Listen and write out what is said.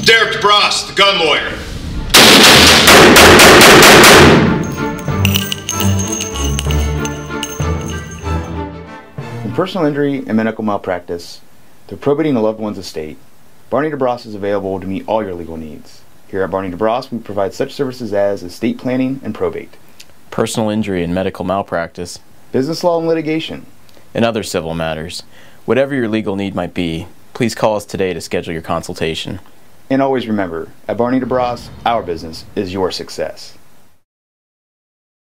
Barney DeBrosse, the gun lawyer. From personal injury and medical malpractice to probating a loved one's estate, Barney DeBrosse is available to meet all your legal needs. Here at Barney DeBrosse, we provide such services as estate planning and probate, personal injury and medical malpractice, business law and litigation, and other civil matters. Whatever your legal need might be, please call us today to schedule your consultation. And always remember, at Barney DeBrosse, our business is your success.